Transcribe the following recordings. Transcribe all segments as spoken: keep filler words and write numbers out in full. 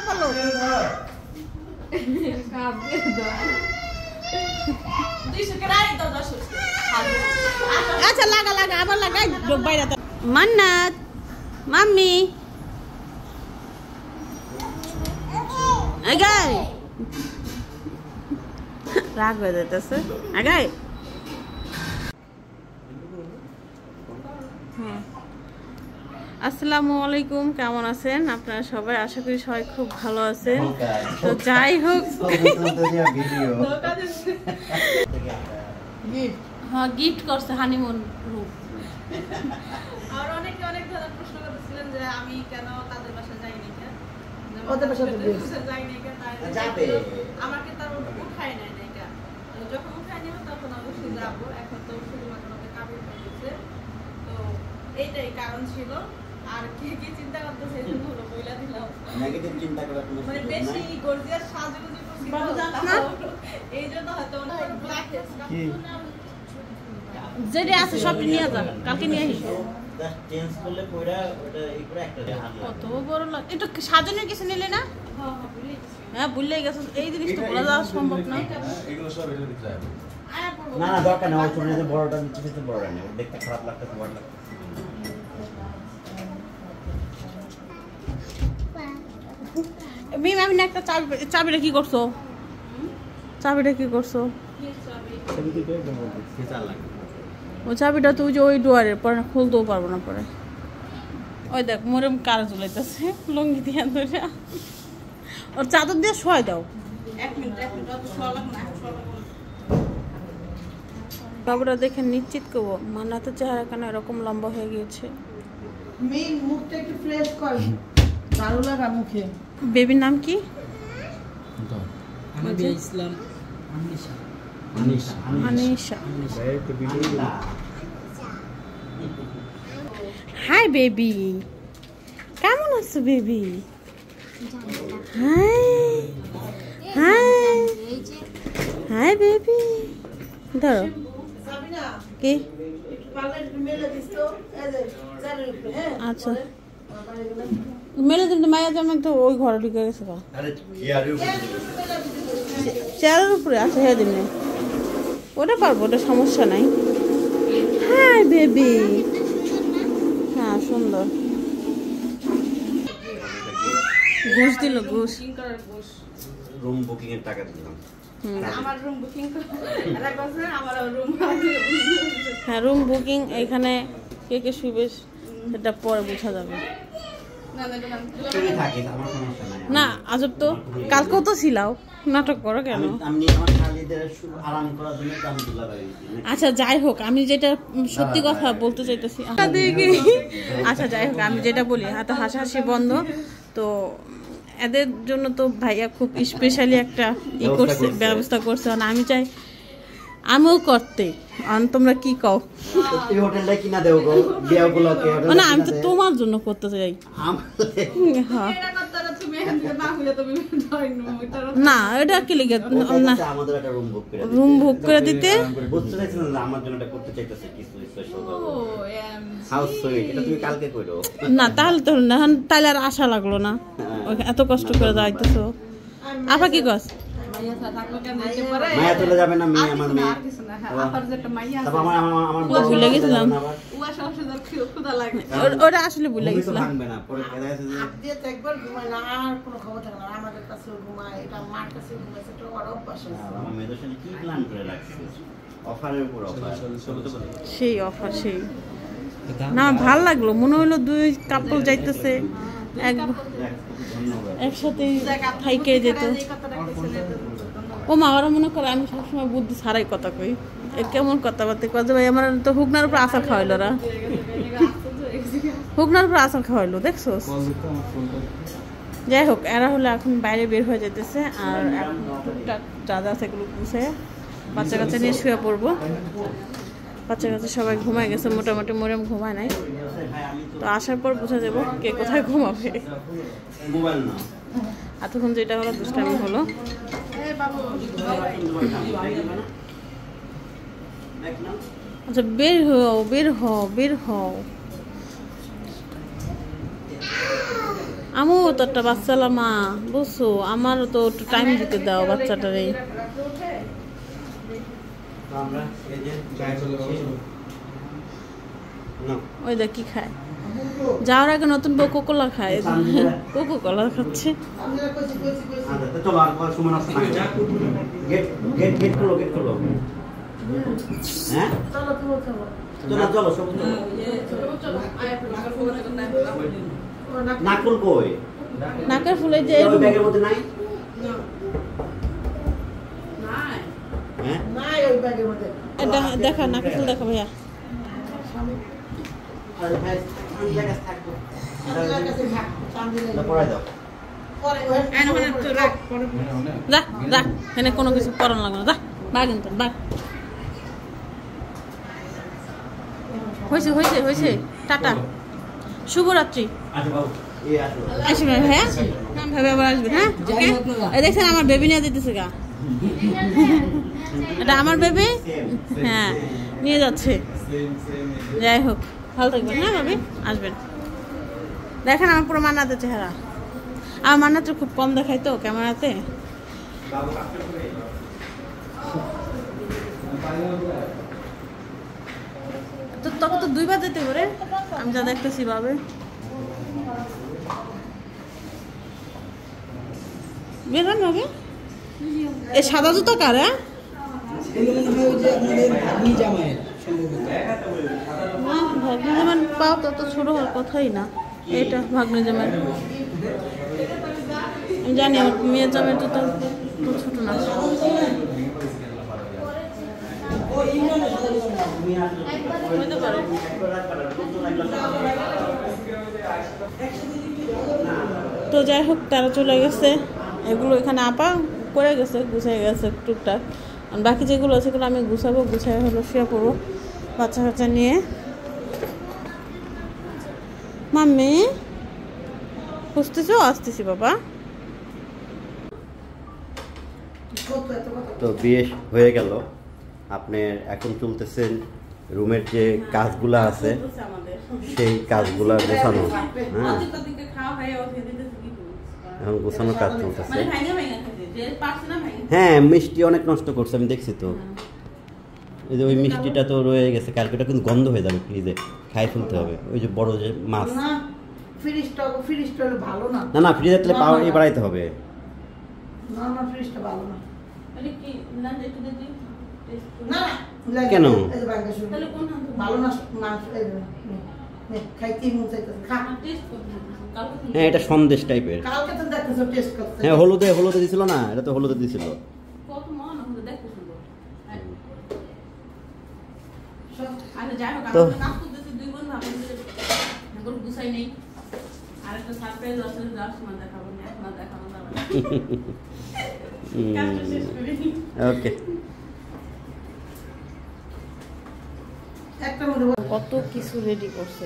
পারলো আচ্ছা লাগা লাগা আবার লাগাই বাইরে মান্নাত মাম্মি আগাই রাগ হয়ে যাইতেছে আগাই আসসালামু আলাইকুম কেমন আছেন আপনারা সবাই আশা করি সবাই খুব ভালো আছেন তো যাই হোক হ্যাঁ গিফট করছে হানিমুন রূপ আর অনেকে অনেক ধরনের প্রশ্ন করতেছিলেন যে আমি কেন তাদের বাসায় যাই না কেন ওদের বাসায় যাই না কেন যাবে আমাকে তার উঠায় নাই না কেন যখন উঠায় নিব তখন অবশ্যই যাব এখন তো শুধুমাত্র আমাকে কাবিল হয়ে গেছে তো এইটাই কারণ ছিল আর কি কি চিন্তা করতেছে এই জন্য হলো বইলা দিলাম নেগেটিভ চিন্তা করা কোনো মানে বেশি গর্জিয়াস সাজগুজি করছি এই জন্য হয়তো ওনার ব্ল্যাক কি যেটা আছে সব নিয়ে যা কালকে নিয়ে আসি চেঞ্জ করলে পয়রা ওটা একটু একটা কত বড় লাগ এটা সাজানোর কিছু নিলে না হ্যাঁ ভুলেই গেছ এই জিনিসটা বলা যাওয়া সম্ভব না এগুলো সব এটা দিতে যাবে না না দরকার না ওই ছোটতে বড়টা নিচে নিচে বড়টা নেই দেখতে খারাপ লাগতেছে বড় লাগছে মিম আমি একটা চাবি চাবিটা কি করছো চাবিটা কি করছো ও চাবিটা তুই যে ওই ডোয়ারের পরে খুলতেও পারবো না পরে ওই দেখ মোরে কারে চলাইতেছে লঙ্গি দিয়ে ধরে ওর চাদর দিয়ে শোয় দাও এক মিনিট এক মিনিট বাবুরা দেখে নিশ্চিত করবো মানা তো চেহারা কেন এরকম লম্বা হয়ে গিয়েছে মেন মুখটা একটু ফ্রেশ কর ভালো লাগা মুখে বেবির নাম কি আমাদের ইসলাম আনিশা আনিশা আনিশা হাই বেবি কেমন আছো baby hi hi hi baby ধরো কি আচ্ছা মেলে দিন মায়া জামা তো ওই ঘরে ঢুকে গেছে চেয়ারের উপরে আছে হ্যাঁ দিন ওটা পারবো ওটা সমস্যা নাই হাই বেবি হ্যাঁ সুন্দর ঘুষ দিল ঘুষ রুম বুকিং এর টাকা দিলাম আমার রুম বুকিং আর বছর আমার রুম হ্যাঁ রুম বুকিং এখানে কে কে শুবে সেটা পরে বোঝা যাবে না আজব তো কালকেও তো ছিলাও নাটক করো কেন আচ্ছা যাই হোক আমি যেটা সত্যি কথা বলতে চাইতেছি আচ্ছা যাই হোক আমি যেটা বলি এত হাসাহাসি বন্ধ তো এদের জন্য তো ভাইয়া খুব স্পেশালি একটা ই করছে ব্যবস্থা করছে না আমি চাই আমিও করতে তোমরা কি কও এই হোটেলটা কিনা দেও গো বিয়াগুলোকে না আমি তো তোমার জন্য করতে চাই না এটা কি লিখে না আমাদের একটা রুম বুক করে রুম বুক করে দিতে বুঝতে চাইছিলাম না আমার জন্য এটা করতে চাইতেছে কিছু স্পেশাল হাউস সুইট এটা তুমি কালকে কইরো না তাহলে তো না তাহলে আর আশা লাগলো না এত কষ্ট করে যাইতেছো আপা কি কস মায়া চলে যাবে না মেয়ে আমার মেয়ে ভুলে গেছিলাম ওটা আসলে ভুলে গেছিলাম সেই অফার সেই না ভাল লাগলো মনে হলো দুই কাপল যাইতেছে একসাথে থাইকে যেত ও মা ওরা মনে করে আমি সবসময় বুদ্ধি ছাড়াই কথা কই কেমন কথাবার্তা কয় ভাই আমার তো হুকনার উপর আচার খাওয়াইলো ওরা হুকনার উপর আচার খাওয়াইলো দেখছো যাই হোক এরা হলো এখন বাইরে বের হয়ে যেতেছে আর টুকটাক যা যা সেগুলো বুঝে বাচ্চা কাচ্চা নিয়ে শুয়ে পড়বো বাচ্চা কাচ্চা সবাই ঘুমায় গেছে মোটামুটি মরিয়ম ঘুমায় নাই তো আসার পর বোঝা যাবো কে কোথায় ঘুমাবে এতক্ষণ যেটা হলো দুষ্টামি হলো আচ্ছা বের হও বের হও বের হও আমু তো একটা বাচ্চালা মা বুঝছো, আমারও তো একটু টাইম দিতে দাও বাচ্চাটারে। ওই দেখ কি খায়, যাওয়ার আগে নতুন বউ কোকোলা খায়, কোকো কোলা খাচ্ছে। নাকের ফুলে যে দেখা, নাকের ফুল দেখা ভাইয়া। কোনো কিছু করানো লাগবে না, বাঘ বাঘ হয়েছে হয়েছে হয়েছে। টাটা, শুভরাত্রি। আসবেন ভাইয়া, ভাবে আবার আসবেন। হ্যাঁ এই দেখছেন আমার বেবি নিয়ে দিতেছে গা, এটা আমার বেবি। হ্যাঁ নিয়ে যাচ্ছে। যাই হোক ভালো থাকবেন। হ্যাঁ ভাবি আসবেন। দেখেন আমার পুরো মান্নাতের চেহারা, আমার মান্নাতের খুব কম দেখায় তো ক্যামেরাতে। তো তখন তো দুইবার যেতে পারে, আমি যা দেখতেছি ভাবে। বেরান হবে এই সাদা জুতো কার? ভাগ্নি জামান পাও তত ছোট হওয়ার কথাই না। এটা ভাগ্নি জামান আমি জানি, আমার মেয়ের জামের জুতো ছোট না। তো যাই হোক তারা চলে গেছে, এগুলো এখানে আপা করে গেছে, গুছাই গেছে টুকটাক। বাকি যেগুলো আছে সেগুলো আমি গুছাবো, গুছাই হলো শুয়ে পড়বো বাচ্চা কাচ্চা নিয়ে। মাম্মি খুঁজতেছো? আসতেছি বাবা। তো বিয়ে হয়ে গেল, আপনি এখন চলতেছেন রুমের যে কাজগুলা আছে সেই কাজগুলা গোছানো। হ্যাঁ এখন গোছানোর কাজ চলতেছে। হ্যাঁ মিষ্টি অনেক নষ্ট করছে, আমি দেখছি তো। ওই যে ওই মিষ্টিটা তো রয়ে গেছে, কালকে ওটা কিন্তু গন্ধ হয়ে যাবে, ফ্রিজে খাই ফেলতে হবে। ওই যে বড় যে মাছ, না না ফ্রিজে তাহলে পাওয়ার বাড়াইতে হবে। কেন হ্যাঁ এটা সন্দেশ টাইপের। হ্যাঁ হলুদে হলুদে দিছিল না, এটা তো হলুদে দিছিল। তো ওকে কত কিছু রেডি করছে,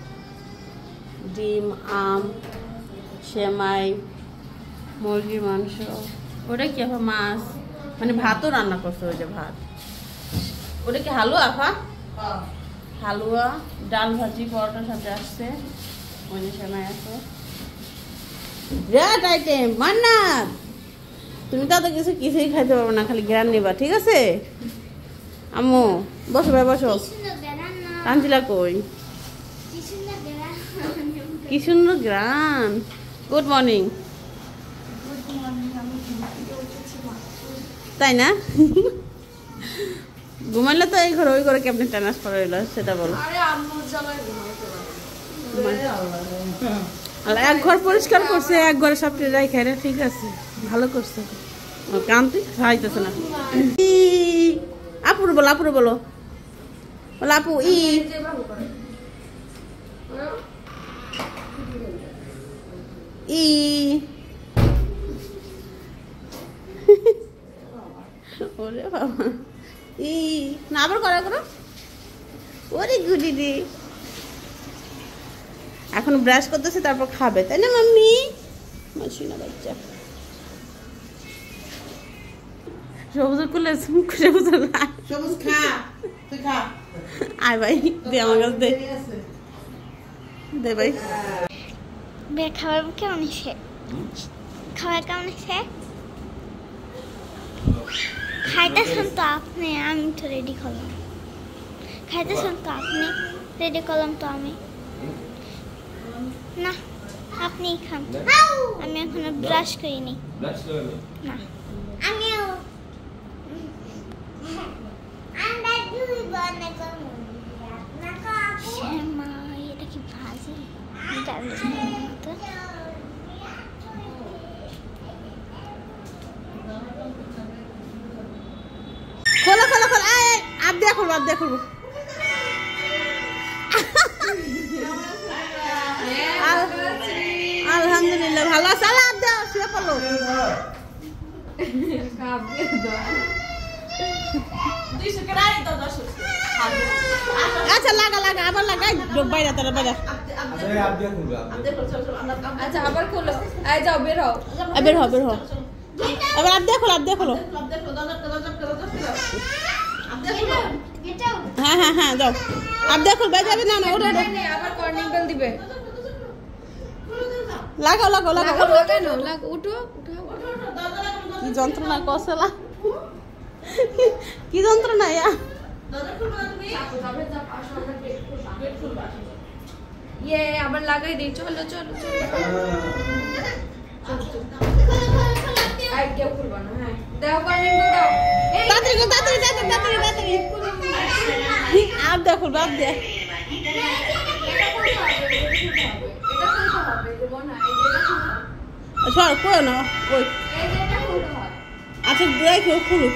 ডিম, আম, সেমাই, মুরগির মাংস, ওটা কি আফা মাছ, মানে ভাতও রান্না করছে। ওই যে ভাত, ওটা কি হালুয়া আফা? হালুয়া, ডাল ভাজি, পরোটার সাথে আসছে, ওই যে সেমাই আছে। বিরাট আইটেম। মান্নাত তুমি তো কিছু কিছুই খাইতে পারবে না, খালি গ্রান নেবা, ঠিক আছে? আম্মু বসো ভাই বসো। কাঞ্জিলা কই? কি সুন্দর গ্রান। Good morning. তাই না? ঘুমাইলে তো এই ঘরে ওই ঘরে কেমন ট্রান্সফার হইলো সেটা বলো। এক ঘর পরিষ্কার করছে, এক ঘরে সব রাই খাই, ঠিক আছে ভালো করছে। কান্তি খাইতেছে না। আপুর বলো, আপুর বলো, বলো আপু। ই ই ওরে বাবা, ই না আবার করা করো। ওরে গুডি দি এখন ব্রাশ করতেছে, তারপর খাবে, তাই না মাম্মি? মাসিনা বাচ্চা সবুজ করলে সবুজ সবুজ খা, তুই খা। আয় ভাই দে আমার কাছে, দে দে ভাই। বের খাবার কেমন হয়েছে? খাবার কেমন হয়েছে? খাইতেছেন তো আপনি, আমি তো রেডি করলাম। খাইতেছেন তো আপনি, রেডি করলাম তো আমি। না আপনিই খান, আমি এখনো ব্রাশ করিনি। না আমিও শ্যামা, এটা কি ভাজি? খোলো খোলো খোলো, আপ দিয়ে খুলবো, আপ দিয়ে খুলবো। আলহামদুলিল্লাহ ভালো আছে। আপ দাও, শুয়ে পড়লো। আচ্ছা লাগা লাগা, আবার লাগাই বাইরে তোরা বাইরে। আচ্ছা আবার খোলো, আয় যাও বের হও, বের হও বের হও। আবার আপ দিয়ে খোলো, আপ দিয়ে খোলো। হ্যাঁ হ্যাঁ হ্যাঁ যাও, আপ দিয়ে খুলবে যাবে। না না ওটা ওটা আবার কর্নিং বেল দিবে। লাগাও লাগাও লাগাও, লাগাই নাও, লাগ উঠো উঠো। কি যন্ত্রণা কসলা, কি যন্ত্রণা ইয়া। ইয়ে আবার লাগাই দেই, চলো চলো চলো। আই কেউ খুলবা না। হ্যাঁ দাও কর্নিং বেল দাও। তাড়াতাড়ি করো, তাড়াতাড়ি তাড়াতাড়ি তাড়াতাড়ি তাড়াতাড়ি। আপ দিয়ে খুলবে, আপ দিয়ে। সর কই না ওই। আচ্ছা দেখো খুলুক।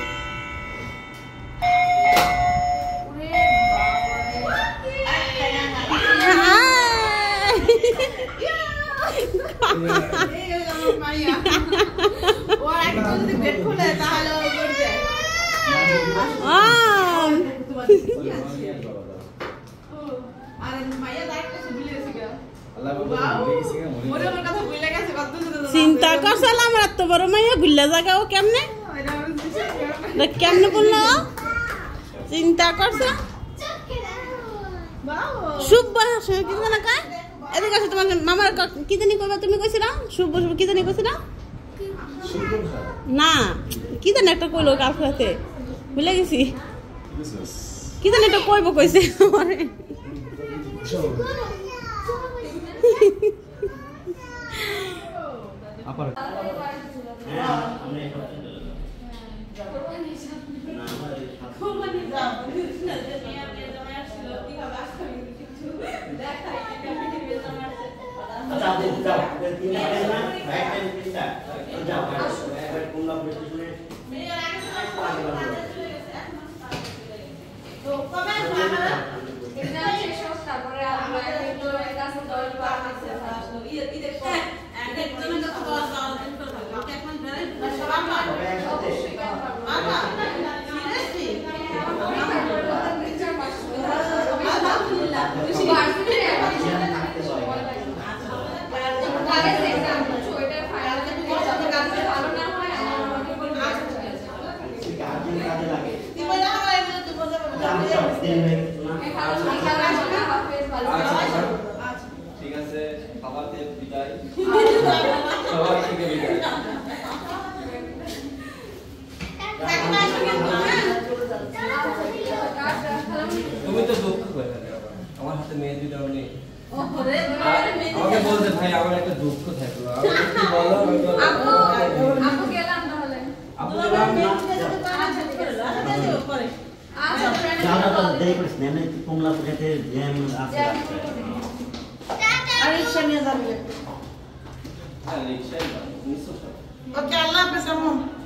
চিন্তা করছিলাম এত বড় মাইয়া ভুলে জায়গা ও কেমনে কেমনে বললো, চিন্তা করছো। শুভ কি জানা কা এদিকে আছে তোমার মামার কি জানি কইবা, তুমি কইছিলা শুভ কি জানি কইছিলা না, কি জানি একটা কইলো কার সাথে ভুলে গেছি, কি জানি একটা কইবো কইছে আমারে। আপার ঠিক আছে, খাবারতে বিদায়, সবার থেকে বিদায়। তুমি তো দুঃখ করে আমার হাতে মেহেদি দাও নেই, আমাকে বলতে ভাই আমার একটা দুঃখ থাকলো, আপু গেলাম তাহলে, আপু গেলাম না কমলা পুজাতে জ্যাম আছে। আর রিক্সা নিয়ে যাবে। হ্যাঁ রিক্সায় নিশ্চয়। ওকে আল্লাহ হাফেজ।